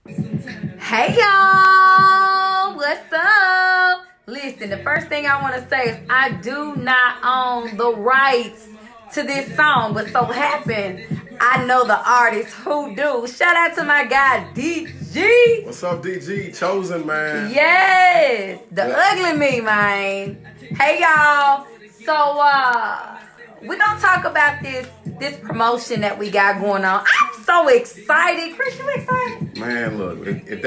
Hey y'all, what's up? Listen, the first thing I want to say is I do not own the rights to this song, but so happen I know the artist who do. Shout out to my guy DG. What's up, DG? Chosen, man. Yes, the ugly me, man. Hey y'all. So we're gonna talk about this promotion that we got going on. I'm so excited. Chris, you excited? Man, look, if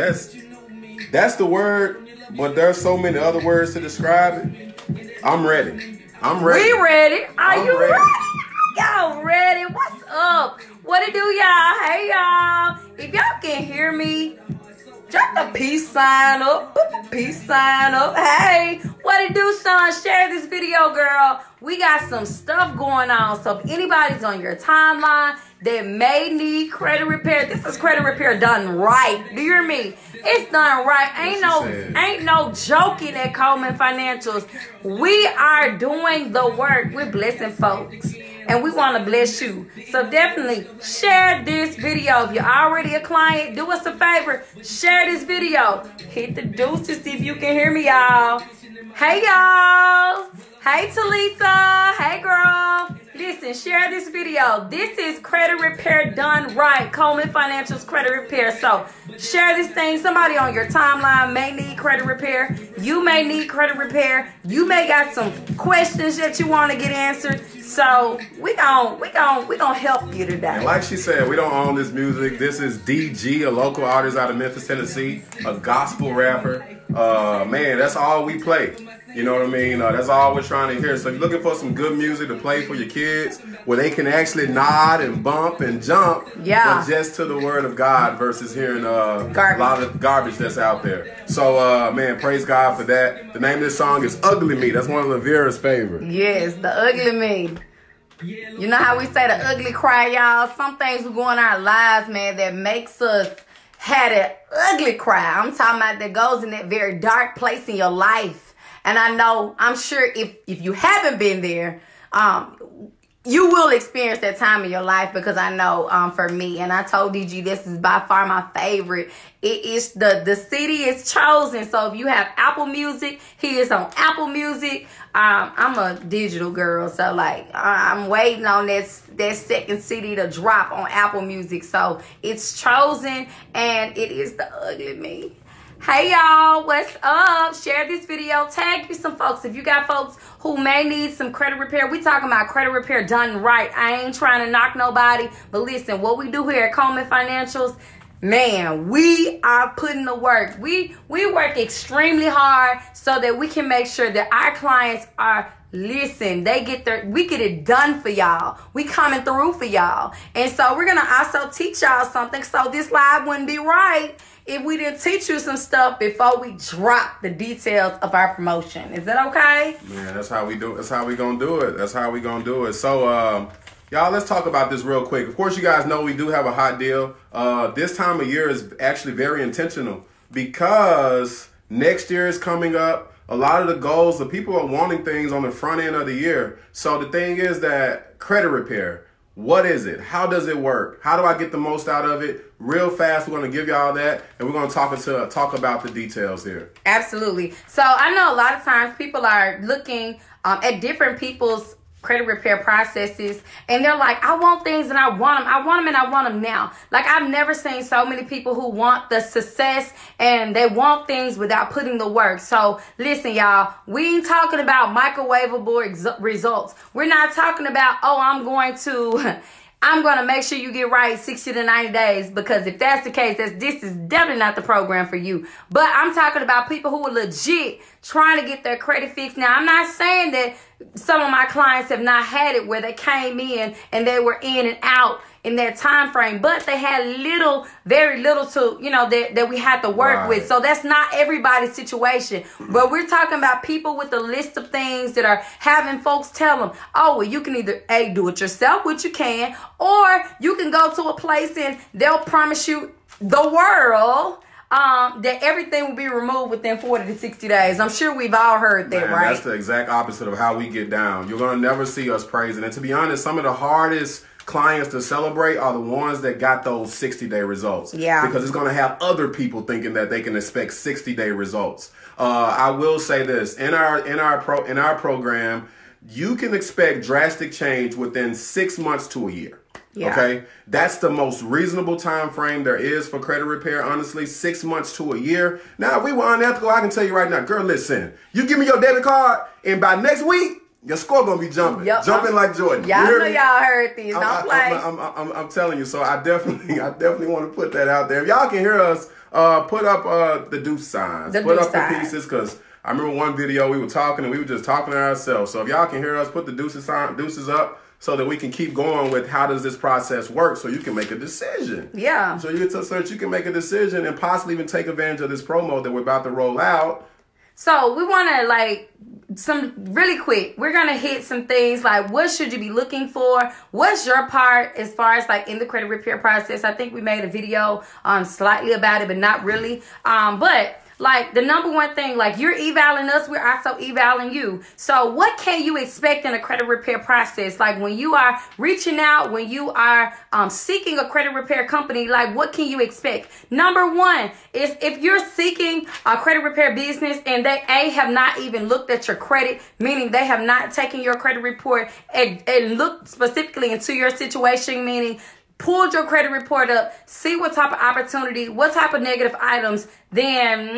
that's the word, but there's so many other words to describe it, I'm ready. I'm ready. We ready. Are you ready? Y'all ready? What's up? What it do, y'all? Hey, y'all. If y'all can hear me, drop the peace sign up. Put the peace sign up. Hey, what it do, Sean? Share this video, girl. We got some stuff going on. So if anybody's on your timeline that may need credit repair, this is credit repair done right. Do you hear me? It's done right. Ain't no joking at Coleman Financials. We are doing the work. We're blessing folks. And we want to bless you. So definitely share this video. If you're already a client, do us a favor. Share this video. Hit the deuce to see if you can hear me, y'all. Hey, y'all. Hey, Talisa. Hey, girl. Listen, share this video. This is credit repair done right. Coleman Financial's credit repair. So share this thing. Somebody on your timeline may need credit repair. You may need credit repair. You may got some questions that you want to get answered. So we gon' help you today. And like she said, we don't own this music. This is DG, a local artist out of Memphis, Tennessee, a gospel rapper. Man, that's all we play. You know what I mean? That's all we're trying to hear. So if you're looking for some good music to play for your kids, where they can actually nod and bump and jump, but just to the word of God versus hearing a lot of garbage that's out there. So, man, praise God for that. The name of this song is Ugly Me. That's one of Lavera's favorites. Yes, the ugly me. You know how we say the ugly cry, y'all? Some things will go in our lives, man, that makes us have that ugly cry. I'm talking about that goes in that very dark place in your life. And I'm sure if you haven't been there, you will experience that time in your life, because I know for me, and I told DG this is by far my favorite. It is the city is chosen. So if you have Apple Music, he is on Apple Music. I'm a digital girl, so like I'm waiting on that second CD to drop on Apple Music. So it's chosen, and it is the ugly me. Hey y'all, what's up? Share this video. Tag you some folks. If you got folks who may need some credit repair, we talking about credit repair done right. I ain't trying to knock nobody, but listen, what we do here at Coleman Financials, man, we are putting the work. We work extremely hard so that we can make sure that our clients are, listen, we get it done for y'all. We coming through for y'all. And so we're going to also teach y'all something. So this live wouldn't be right if we didn't teach you some stuff before we drop the details of our promotion. Is that okay? Man, that's how we do it. That's how we gonna do it. That's how we gonna do it. So, y'all, let's talk about this real quick. Of course, you guys know we do have a hot deal. This time of year is actually very intentional, because next year is coming up. A lot of the goals, the people are wanting things on the front end of the year. So the thing is that credit repair, what is it? How does it work? How do I get the most out of it? Real fast, we're going to give y'all that, and we're going to talk about the details here. Absolutely. So I know a lot of times people are looking at different people's credit repair processes, and they're like, I want things and I want them and I want them now. Like, I've never seen so many people who want the success and they want things without putting the work. So listen, y'all, we ain't talking about microwavable results. We're not talking about, oh, I'm going to make sure you get right 60 to 90 days, because if that's the case, this is definitely not the program for you. But I'm talking about people who are legit trying to get their credit fixed. Now, I'm not saying that some of my clients have not had it where they came in and they were in and out in that time frame, but they had very little to, that we had to work with. So that's not everybody's situation. But we're talking about people with a list of things that are having folks tell them, oh, well, you can either A, do it yourself, which you can, or you can go to a place and they'll promise you the world that everything will be removed within 40 to 60 days. I'm sure we've all heard that, right? That's the exact opposite of how we get down. You're going to never see us praising. And to be honest, some of the hardest clients to celebrate are the ones that got those 60-day results. Yeah. Because it's going to have other people thinking that they can expect 60-day results. I will say this, in our program, you can expect drastic change within 6 months to a year. Yeah. Okay, that's the most reasonable time frame there is for credit repair. Honestly, 6 months to a year. Now, if we were unethical, I can tell you right now, girl, listen, you give me your debit card, and by next week, your score gonna be jumping, jumping like Jordan. Y'all know y'all heard these. Don't play. I'm telling you. So I definitely want to put that out there. If y'all can hear us, put up the deuce signs, put up the pieces, because I remember one video we were talking and we were just talking to ourselves. So if y'all can hear us, put the deuces up, so that we can keep going with how does this process work, so you can make a decision. Yeah. So that you can make a decision and possibly even take advantage of this promo that we're about to roll out. So we want to really quick. We're going to hit some things like what should you be looking for? What's your part as far as in the credit repair process? I think we made a video slightly about it, but not really. But the number one thing, you're evaluating us, we're also evaluating you. So what can you expect in a credit repair process? When you are reaching out, when you are seeking a credit repair company, what can you expect? Number one is if you're seeking a credit repair business and they have not even looked at your credit, meaning they have not taken your credit report and looked specifically into your situation, meaning pulled your credit report up, see what type of opportunity, what type of negative items, then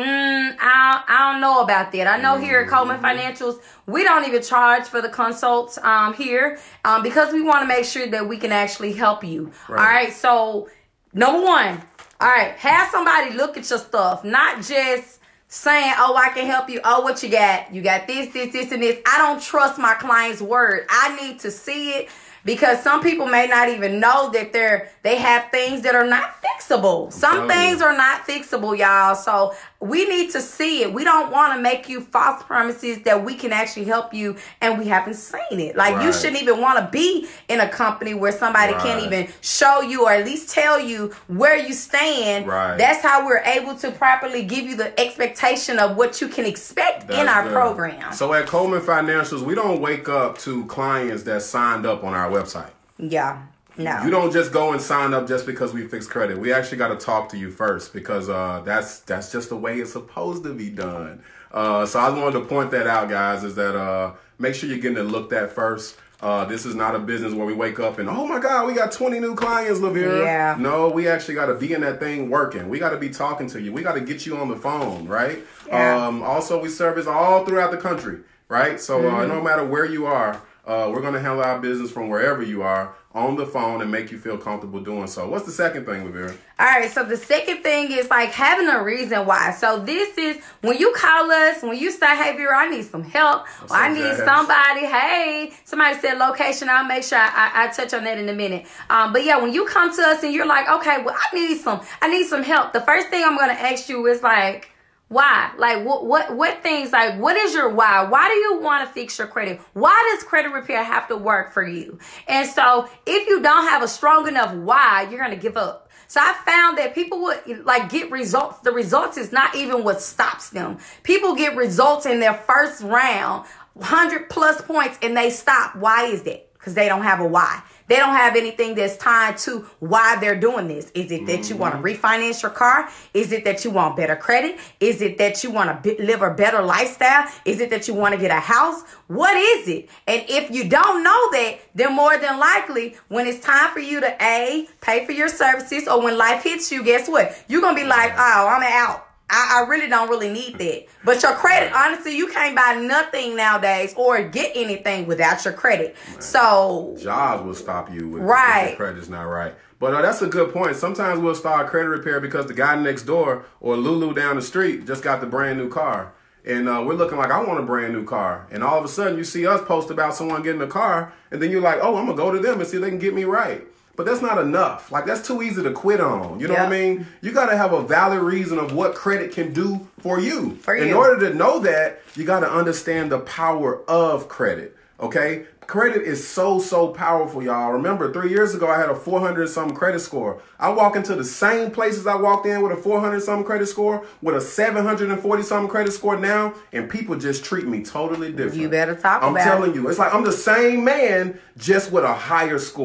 I don't know about that. I know here at Coleman Financials, we don't even charge for the consults here because we want to make sure that we can actually help you. Right. All right. So number one, all right, have somebody look at your stuff, not just saying, oh, I can help you. Oh, what you got? You got this, and this. I don't trust my client's word. I need to see it. Because some people may not even know that they have things that are not fixable. Some things are not fixable, y'all. So we need to see it. We don't want to make you false promises that we can actually help you and we haven't seen it. You shouldn't even want to be in a company where somebody can't even show you or at least tell you where you stand. Right. That's how we're able to properly give you the expectation of what you can expect in our program. So at Coleman Financials, we don't wake up to clients that signed up on our website. Yeah. No. You don't just go and sign up just because we fix credit. We actually got to talk to you first because that's just the way it's supposed to be done. So I wanted to point that out, guys, is that make sure you're getting it looked at first. This is not a business where we wake up and, oh my God, we got 20 new clients, Lavera. Yeah. No, we actually got to be in that thing working. We got to be talking to you. We got to get you on the phone, right? Yeah. Also, we service all throughout the country, right? So no matter where you are, we're going to handle our business from wherever you are on the phone and make you feel comfortable doing so. What's the second thing, Lavera? All right, so the second thing is having a reason why. So this is when you call us, when you say, hey, Vera, I need some help. Or I need somebody. Hey, somebody said location. I'll make sure I touch on that in a minute. But yeah, when you come to us and you're like, okay, well, I need some help. The first thing I'm going to ask you is why? What things, what is your why? Why do you want to fix your credit? Why does credit repair have to work for you? And so if you don't have a strong enough why, you're going to give up. So I found that people would get results. The results is not even what stops them. People get results in their first round, 100+ points, and they stop. Why is that? Because they don't have a why. They don't have anything that's tied to why they're doing this. Is it that you want to refinance your car? Is it that you want better credit? Is it that you want to live a better lifestyle? Is it that you want to get a house? What is it? And if you don't know that, then more than likely, when it's time for you to pay for your services, or when life hits you, guess what? You're going to be like, oh, I'm out. I really don't really need that. But your credit, honestly, you can't buy nothing nowadays or get anything without your credit. Right. So jobs will stop you with your credit's not right. But that's a good point. Sometimes we'll start credit repair because the guy next door or Lulu down the street just got the brand new car. And we're looking like, I want a brand new car. And all of a sudden you see us post about someone getting a car. And then you're like, oh, I'm going to go to them and see if they can get me right. But that's not enough. That's too easy to quit on. You know what I mean? You got to have a valid reason of what credit can do for you. In order to know that, you got to understand the power of credit. Okay? Credit is so powerful, y'all. Remember, 3 years ago, I had a 400-something credit score. I walk into the same places I walked in with a 400-something credit score, with a 740-something credit score now, and people just treat me totally different. You better talk about it. I'm telling you. It's like I'm the same man, just with a higher score.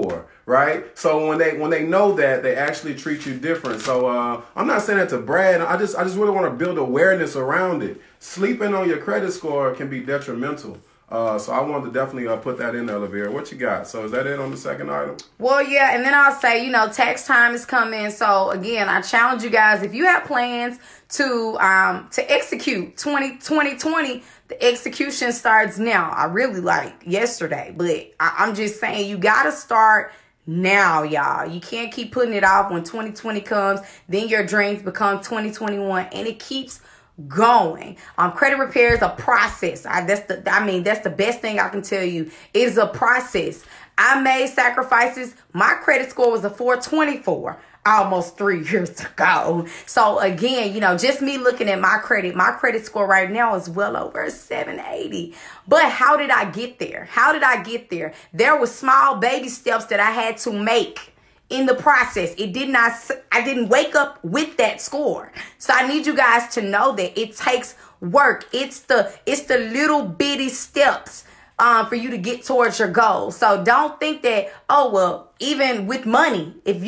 right? So when they know that, they actually treat you different. So I'm not saying that to brag. I just really want to build awareness around it. Sleeping on your credit score can be detrimental. So I wanted to definitely put that in there, Lavera. What you got? So is that it on the second item? Well, yeah, and then I'll say, you know, tax time is coming. So again, I challenge you guys, if you have plans to execute 2020, the execution starts now. I really like yesterday, but I'm just saying you got to start now, y'all. You can't keep putting it off. When 2020 comes, then your dreams become 2021, and it keeps going. Credit repair is a process. That's the best thing I can tell you. Is a process. I made sacrifices. My credit score was a 424 almost 3 years ago. So again, you know, just me looking at my credit score right now is well over a 780. But how did I get there? How did I get there? There were small baby steps that I had to make in the process. I didn't wake up with that score. So I need you guys to know that it takes work. It's the little bitty steps for you to get towards your goal. So don't think that, oh, well, even with money, if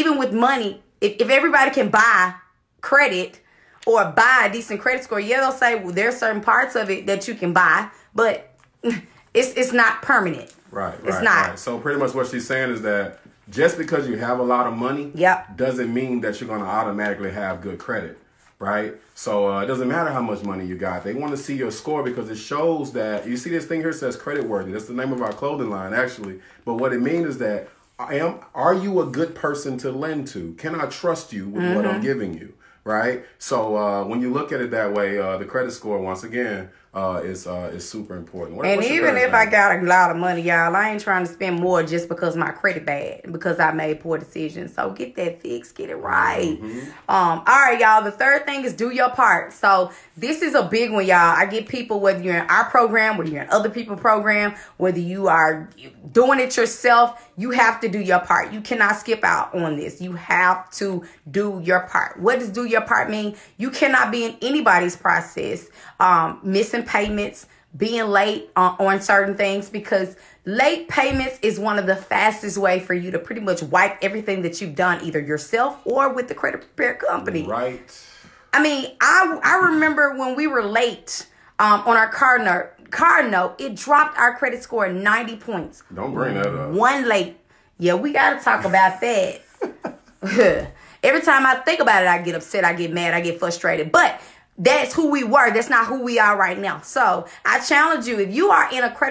everybody can buy credit or buy a decent credit score, yeah, they'll say, well, there's certain parts of it that you can buy, but it's not permanent. Right. It's not. Right. So pretty much what she's saying is that just because you have a lot of money, doesn't mean that you're going to automatically have good credit, right? So it doesn't matter how much money you got. They want to see your score because it shows that, you see this thing here says credit worthy. That's the name of our clothing line, actually. But what it means is that, are you a good person to lend to? Can I trust you with what I'm giving you, right? So when you look at it that way, the credit score, once again, is super important. And even if I got a lot of money, y'all, I ain't trying to spend more just because my credit bad, because I made poor decisions. So get that fixed, get it right. All right, y'all. The third thing is do your part. So this is a big one, y'all. I get people, whether you're in our program, whether you're in other people's program, whether you are doing it yourself, you have to do your part. You cannot skip out on this. You have to do your part. What does do your part mean? You cannot be in anybody's process, missing payments, being late on certain things, because late payments is one of the fastest way for you to pretty much wipe everything that you've done, either yourself or with the credit repair company. Right. I mean, I remember when we were late on our car note, it dropped our credit score 90 points. Don't bring that up. One late. Yeah, we got to talk about that. Every time I think about it, I get upset, I get mad, I get frustrated. But that's who we were. That's not who we are right now. So I challenge you, if you are in a credit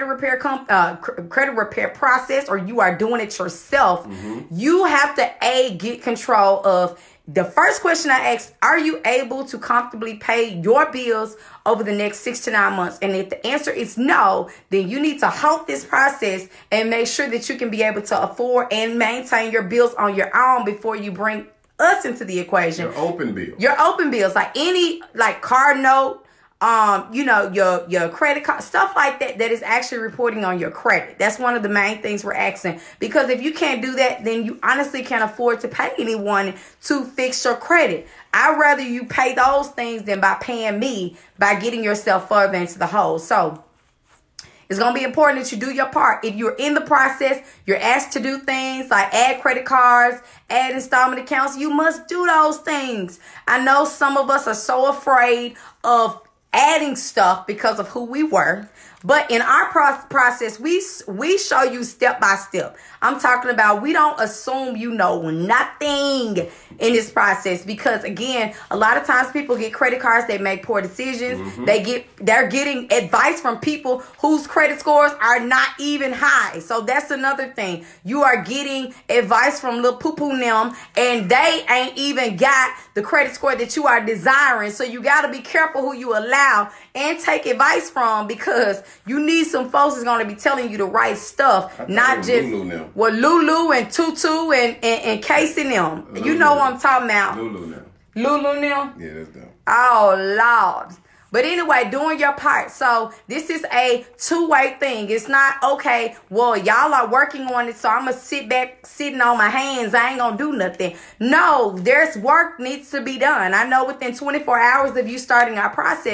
repair process, or you are doing it yourself, you have to get control of. The first question I ask, are you able to comfortably pay your bills over the next 6 to 9 months? And if the answer is no, then you need to halt this process and make sure that you can be able to afford and maintain your bills on your own before you bring us into the equation. Your open bills. Your open bills, like car note, your credit card, stuff like that is actually reporting on your credit. That's one of the main things we're asking. Because if you can't do that, then you honestly can't afford to pay anyone to fix your credit. I'd rather you pay those things than by paying me by getting yourself further into the hole. So it's going to be important that you do your part. If you're in the process, you're asked to do things like add credit cards, add installment accounts. You must do those things. I know some of us are so afraid of adding stuff because of who we were. But in our process, we show you step by step. I'm talking about, we don't assume you know nothing in this process, because again, a lot of times people get credit cards, they make poor decisions. They're getting advice from people whose credit scores are not even high. So that's another thing. You are getting advice from little poo-poo them, and they ain't even got the credit score that you are desiring. So you got to be careful who you allow and take advice from, because you need some folks that's going to be telling you the right stuff, not just Lulu and Tutu and Casey and them. Lulu, you know what I'm talking about. Lulu now. Lulu now? Yeah, that's them. Oh, Lord. But anyway, doing your part. So this is a two-way thing. It's not, okay, well, y'all are working on it, so I'm going to sit back sitting on my hands. I ain't going to do nothing. No, there's work needs to be done. I know within 24 hours of you starting our process,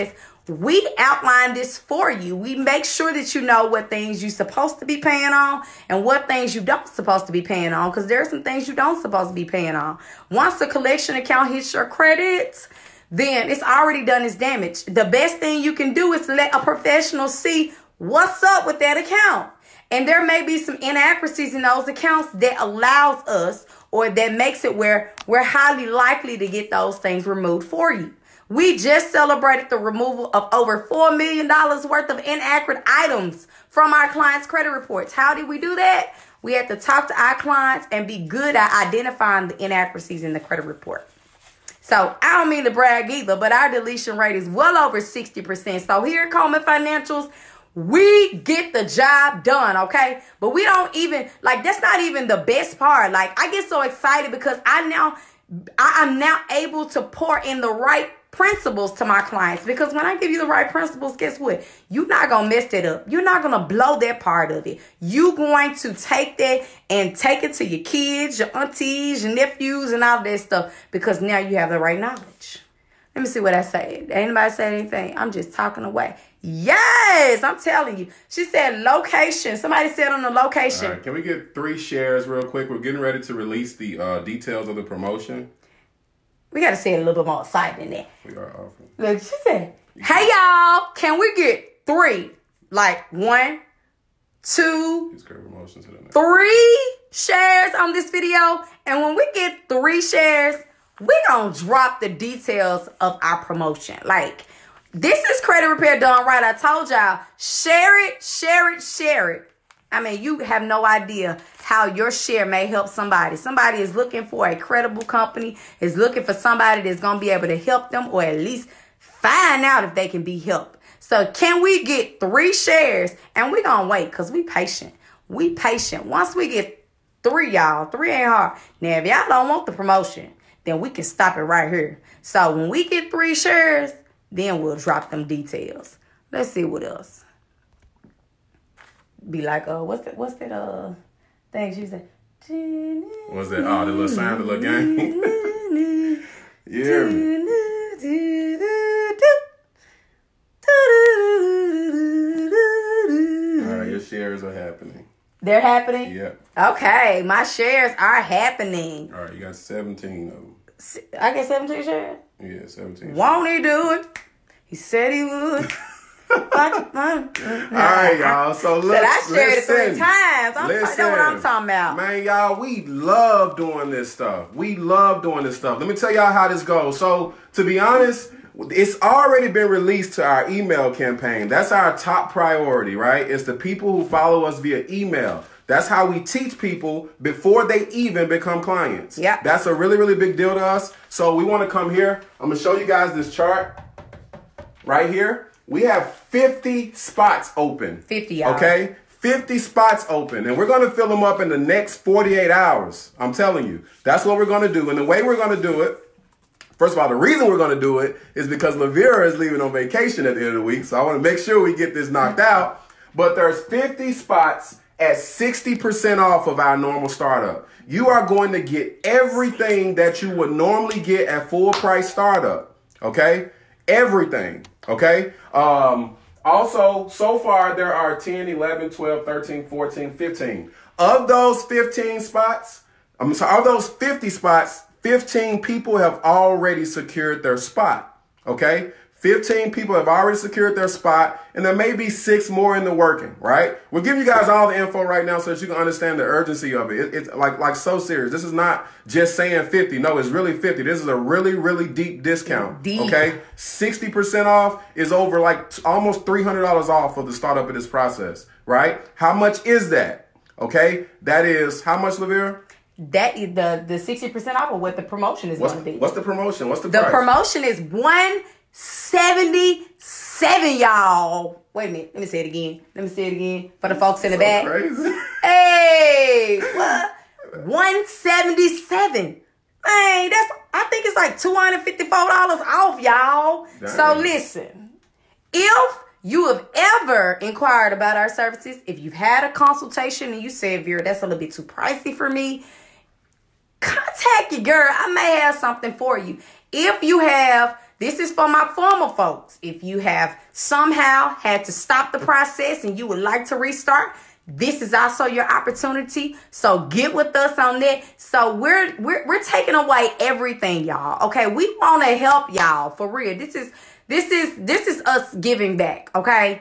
We outline this for you. We make sure that you know what things you're supposed to be paying on and what things you don't supposed to be paying on, because there are some things you don't supposed to be paying on. Once the collection account hits your credits, then it's already done its damage. The best thing you can do is let a professional see what's up with that account. And there may be some inaccuracies in those accounts that allows us, or that makes it where we're highly likely to get those things removed for you. We just celebrated the removal of over $4 million worth of inaccurate items from our clients' credit reports. How did we do that? We had to talk to our clients and be good at identifying the inaccuracies in the credit report. So I don't mean to brag either, but our deletion rate is well over 60%. So here at Coleman Financials, we get the job done, okay? But we don't even, like, that's not even the best part. Like, I get so excited because I am now able to pour in the right principles to my clients, because when I give you the right principles, guess what? You're not going to mess it up. You're not going to blow that part of it. You're going to take that and take it to your kids, your aunties, your nephews, and all that stuff, because now you have the right knowledge. Let me see what I said. Anybody said anything? I'm just talking away. Yes, I'm telling you. She said location. Somebody said on the location. All right, can we get 3 shares real quick? We're getting ready to release the details of the promotion. We got to say it a little bit more excited than that. We are offering. Look, she said, hey, y'all, can we get 3? Like 1, 2, 3 shares on this video. And when we get 3 shares, we're going to drop the details of our promotion. Like, this is Credit Repair Done Right. I told y'all, share it, share it, share it. I mean, you have no idea how your share may help somebody. Somebody is looking for a credible company, is looking for somebody that's going to be able to help them, or at least find out if they can be helped. So can we get 3 shares? And we're going to wait, because we patient. We patient. Once we get 3, y'all, 3 ain't hard. Now, if y'all don't want the promotion, then we can stop it right here. So when we get 3 shares, then we'll drop them details. Let's see what else. Be like, what's that thing she said? What's that? Oh, the little sound, the little game. You hear me? All right, your shares are happening. They're happening? Yep. Okay, my shares are happening. All right, you got 17 of them. I get 17 shares? Yeah, 17. Won't he do it? He said he would. All right, y'all. So look, I shared it 3 times. That's what I'm talking about. Man, y'all, we love doing this stuff. We love doing this stuff. Let me tell y'all how this goes. So, to be honest, it's already been released to our email campaign. That's our top priority, right? It's the people who follow us via email. That's how we teach people before they even become clients. Yeah. That's a really, really big deal to us. So we want to come here. I'm going to show you guys this chart right here. We have 50 spots open. 50, y'all. Okay? 50 spots open. And we're going to fill them up in the next 48 hours. I'm telling you. That's what we're going to do. And the way we're going to do it, first of all, the reason we're going to do it is because Lavera is leaving on vacation at the end of the week. So I want to make sure we get this knocked out. But there's 50 spots at 60% off of our normal startup. You are going to get everything that you would normally get at full price startup. Okay? Everything. Okay? Also, so far, there are 10, 11, 12, 13, 14, 15. Of those 15 spots, of those 50 spots, 15 people have already secured their spot. Okay? 15 people have already secured their spot, and there may be 6 more in the working, right? We'll give you guys all the info right now so that you can understand the urgency of it. It's like so serious. This is not just saying 50. No, it's really 50. This is a really, really deep discount. Deep. Okay? 60% off is over like almost $300 off of the startup of this process, right? How much is that? Okay? That is how much, Lavera? That is the 60% off of what the promotion is going to be. What's the promotion? What's the price? The promotion is $177, y'all. Wait a minute. Let me say it again. For the folks in the back. Crazy. Hey, what? $177. Man, I think it's like $254 off, y'all. Dang. So listen, if you have ever inquired about our services, if you've had a consultation and you said, Vera, that's a little bit too pricey for me, contact your girl. I may have something for you. If you have this is for my former folks. If you have somehow had to stop the process and you would like to restart, this is also your opportunity. So get with us on that. So we're taking away everything, y'all. Okay, we want to help y'all for real. This is us giving back. Okay.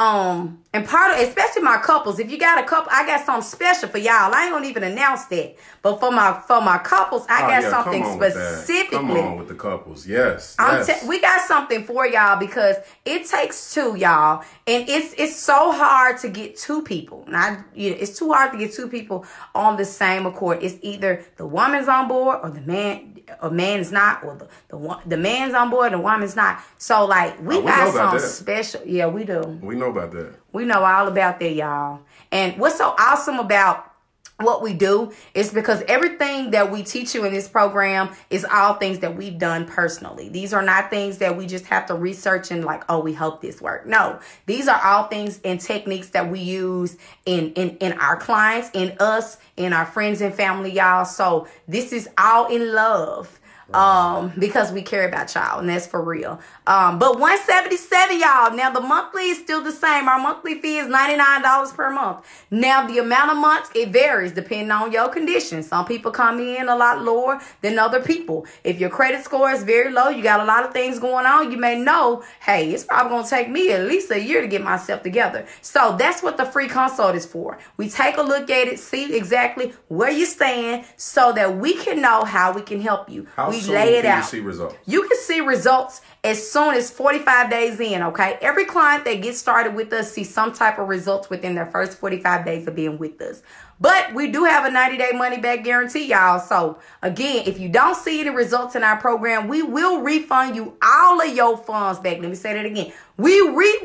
And part of, especially my couples, if you got a couple, I got something special for y'all. I ain't gonna even announce that, but for my couples, I got something specifically. Come on with the couples, yes. We got something for y'all because it takes two, y'all, and it's so hard to get two people. It's too hard to get two people on the same accord. It's either the woman's on board or the man. A man is not, or the man's on board and the woman's not. So like we got something special. Yeah, we do. We know about that. We know all about that, y'all. And what's so awesome about what we do is because everything that we teach you in this program is all things that we've done personally. These are not things that we just have to research and like, oh, we hope this works. No, these are all things and techniques that we use in our clients, in us, in our friends and family, y'all. So this is all in love. Because we care about y'all, and that's for real. But $177, y'all. Now the monthly is still the same. Our monthly fee is $99 per month. Now the amount of months, it varies depending on your condition. Some people come in a lot lower than other people. If your credit score is very low, you got a lot of things going on, you may know, hey, it's probably gonna take me at least a year to get myself together. So that's what the free consult is for. We take a look at it, see exactly where you stand, so that we can know how we can help you. We lay it out. You see results? You can see results as soon as 45 days in, okay? Every client that gets started with us sees some type of results within their first 45 days of being with us. But we do have a 90-day money-back guarantee, y'all. So, again, if you don't see any results in our program, we will refund you all of your funds back. Let me say that again. We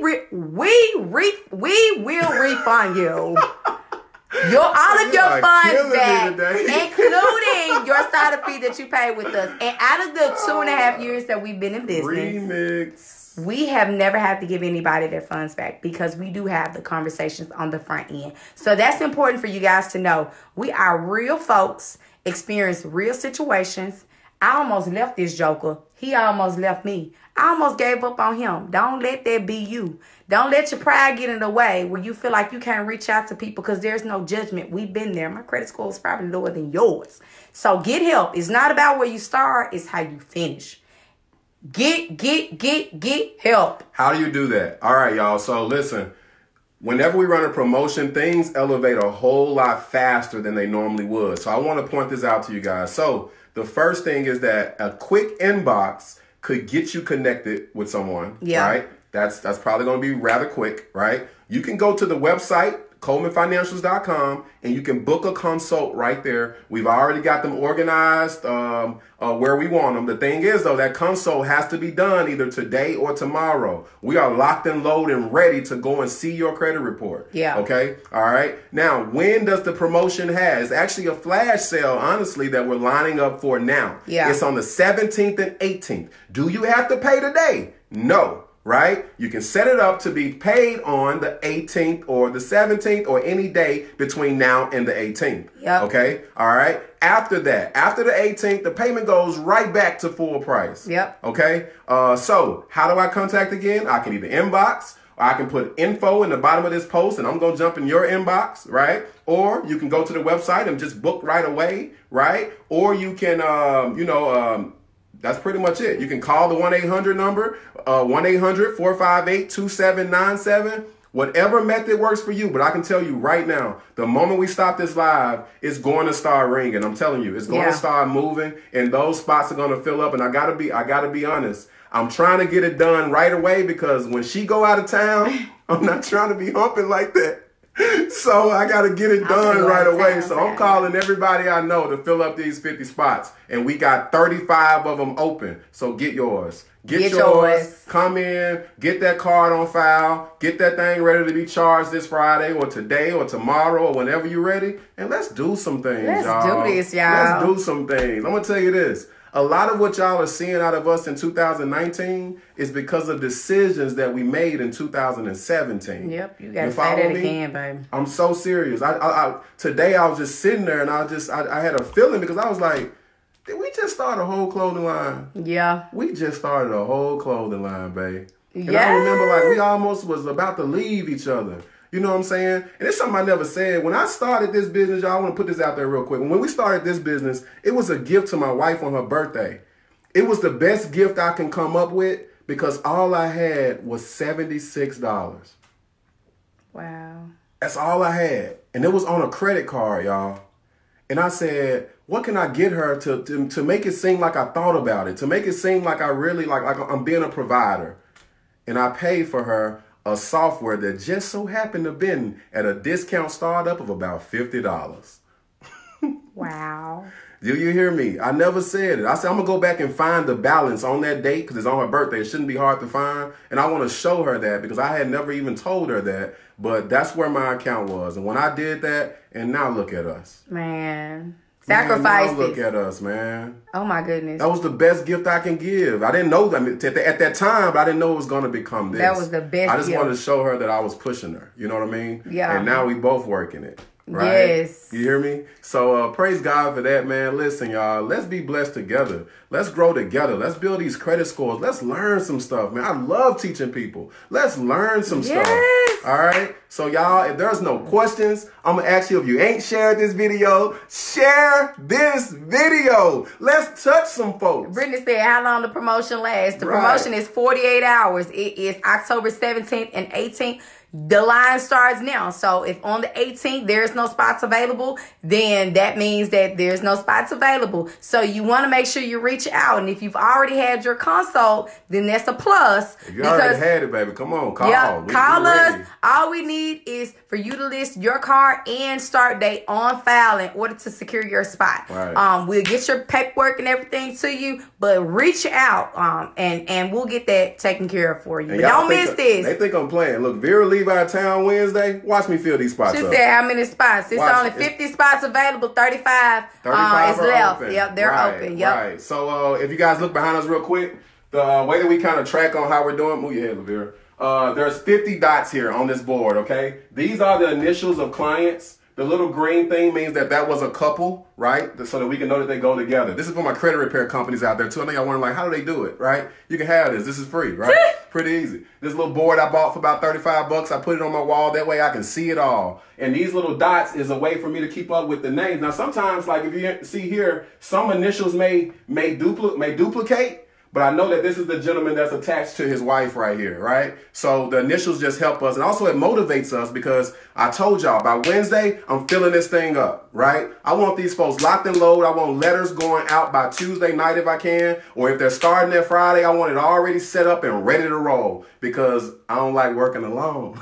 will refund you. All of your funds back, including your startup fee that you paid with us. And out of the 2.5 years that we've been in business, we have never had to give anybody their funds back because we do have the conversations on the front end. So that's important for you guys to know. We are real folks, experience real situations. I almost left this joker. He almost left me. I almost gave up on him. Don't let that be you. Don't let your pride get in the way where you feel like you can't reach out to people because there's no judgment. We've been there. My credit score is probably lower than yours. So get help. It's not about where you start. It's how you finish. Get help. How do you do that? All right, y'all. So listen, whenever we run a promotion, things elevate a whole lot faster than they normally would. So I want to point this out to you guys. So the first thing is that a quick inbox could get you connected with someone, right? That's probably going to be rather quick, right? You can go to the website, ColemanFinancials.com, and you can book a consult right there. We've already got them organized where we want them. The thing is, though, that consult has to be done either today or tomorrow. We are locked and loaded and ready to go and see your credit report. Yeah. Okay? All right? Now, when does the promotion have? It's actually a flash sale, honestly, that we're lining up for now. Yeah. It's on the 17th and 18th. Do you have to pay today? No. Right? You can set it up to be paid on the 18th or the 17th or any day between now and the 18th. Yep. Okay? All right? After that, after the 18th, the payment goes right back to full price. Yep. Okay? So how do I contact again? I can either inbox, or I can put info in the bottom of this post and I'm going to jump in your inbox, right? Or you can go to the website and just book right away, right? Or you can, that's pretty much it. You can call the 1-800 number, 1-800-458-2797. Whatever method works for you. But I can tell you right now, the moment we stop this live, it's going to start ringing. I'm telling you, it's going to start moving, and those spots are going to fill up. And I gotta be honest. I'm trying to get it done right away because when she go out of town, I'm not trying to be humping like that. So I got to get it done right away. So I'm calling everybody I know to fill up these 50 spots. And we got 35 of them open. So get yours. Get yours. Come in. Get that card on file. Get that thing ready to be charged this Friday or today or tomorrow or whenever you're ready. And let's do some things, y'all. Let's do this, y'all. Let's do some things. I'm going to tell you this. A lot of what y'all are seeing out of us in 2019 is because of decisions that we made in 2017. Yep, you got to say that again, baby. I'm so serious. Today I was just sitting there and I had a feeling because I was like, Did we just start a whole clothing line? Yeah. We just started a whole clothing line, babe. And Yes. I remember like we almost was about to leave each other. You know what I'm saying? And it's something I never said. When I started this business, y'all, I want to put this out there real quick. When we started this business, it was a gift to my wife on her birthday. It was the best gift I can come up with because all I had was $76. Wow. That's all I had. And it was on a credit card, y'all. And I said, what can I get her to make it seem like I thought about it, to make it seem like I really, like I'm being a provider. And I paid for her a software that just so happened to have been at a discount startup of about $50. Wow. Do you hear me? I never said it. I said, I'm going to go back and find the balance on that date because it's on her birthday. It shouldn't be hard to find. And I want to show her that because I had never even told her that. But that's where my account was. And when I did that, and now look at us. Man. Sacrifice. Look at us, man. Oh, my goodness. That was the best gift I can give. I didn't know that at that time, but I didn't know it was going to become this. That was the best I just gift. wanted to show her that I was pushing her. You know what I mean? Yeah. And now we both working it. Right? Yes. You hear me? So praise God for that, man. Listen, y'all, let's be blessed together. Let's grow together. Let's build these credit scores. Let's learn some stuff, man. I love teaching people. Let's learn some stuff. All right? So, y'all, if there's no questions, I'm going to ask you, if you ain't shared this video, share this video. Let's touch some folks. Brittany said, how long the promotion lasts? The promotion is 48 hours. It is October 17th and 18th. The line starts now. So if on the 18th there's no spots available, then that means that there's no spots available. So you want to make sure you reach out. And if you've already had your consult, then that's a plus. If you already had it, baby, come on, call. Yeah, call us. Ready. All we need is for you to list your car and start date on file in order to secure your spot. Right. We'll get your paperwork and everything to you, but reach out and we'll get that taken care of for you. But don't miss this. They think I'm playing. Look, Vera leave out of town Wednesday. Watch me fill these spots She up. said how many spots? It's only 50 spots available. 35 is left. Open. Yep, they're open. Yep. Right. So if you guys look behind us real quick, the way that we kind of track on how we're doing, move your head, Lavera. There's 50 dots here on this board, okay? These are the initials of clients. The little green thing means that was a couple, right? So that we can know that they go together. This is for my credit repair companies out there, too. I know y'all wondering, like, how do they do it, right? You can have this. This is free, right? Pretty easy. This little board I bought for about $35. I put it on my wall. That way I can see it all. And these little dots is a way for me to keep up with the names. Now, sometimes, like, if you see here, some initials may duplicate. But I know that this is the gentleman that's attached to his wife right here, right? So the initials just help us. And also it motivates us because I told y'all by Wednesday, I'm filling this thing up, right? I want these folks locked and loaded. I want letters going out by Tuesday night if I can. Or if they're starting there Friday, I want it already set up and ready to roll because I don't like working alone.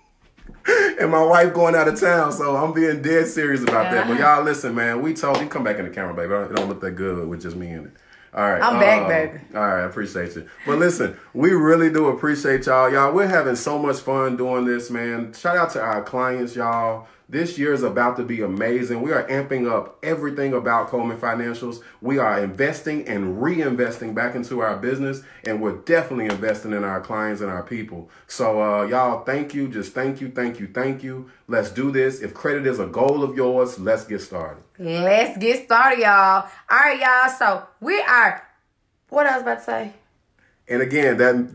And my wife going out of town, so I'm being dead serious about that. But y'all listen, man, you come back in the camera, baby. It don't look that good with just me in it. All right. I'm back, baby. All right, I appreciate you. But listen, we really do appreciate y'all. Y'all, we're having so much fun doing this, man. Shout out to our clients, y'all. This year is about to be amazing. We are amping up everything about Coleman Financials. We are investing and reinvesting back into our business, and we're definitely investing in our clients and our people. So, y'all, thank you. Just thank you, thank you, thank you. Let's do this. If credit is a goal of yours, let's get started. Let's get started, y'all. All right, y'all. So we are, what I was about to say? And again,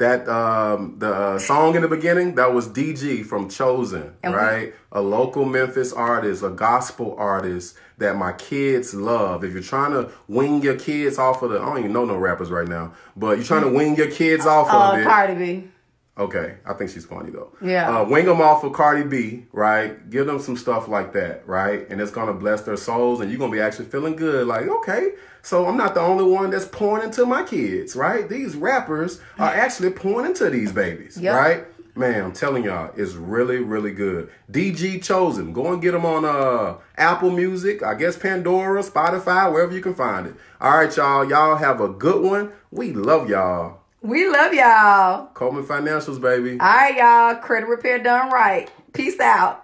the song in the beginning, that was DG from Chosen, right? A local Memphis artist, a gospel artist that my kids love. If you're trying to wing your kids off of I don't even know no rappers right now, but you're trying to wing your kids off of it. Cardi B. Okay, I think she's funny though. Yeah. Wing them off of Cardi B, right? Give them some stuff like that, right? And it's gonna bless their souls, and you're gonna be actually feeling good. Like, okay, so I'm not the only one that's pouring into my kids, right? These rappers are actually pouring into these babies, right? Man, I'm telling y'all, it's really, really good. DG Chosen, go and get them on Apple Music, I guess Pandora, Spotify, wherever you can find it. All right, y'all. Y'all have a good one. We love y'all. We love y'all. Coleman Financials, baby. All right, y'all. Credit repair done right. Peace out.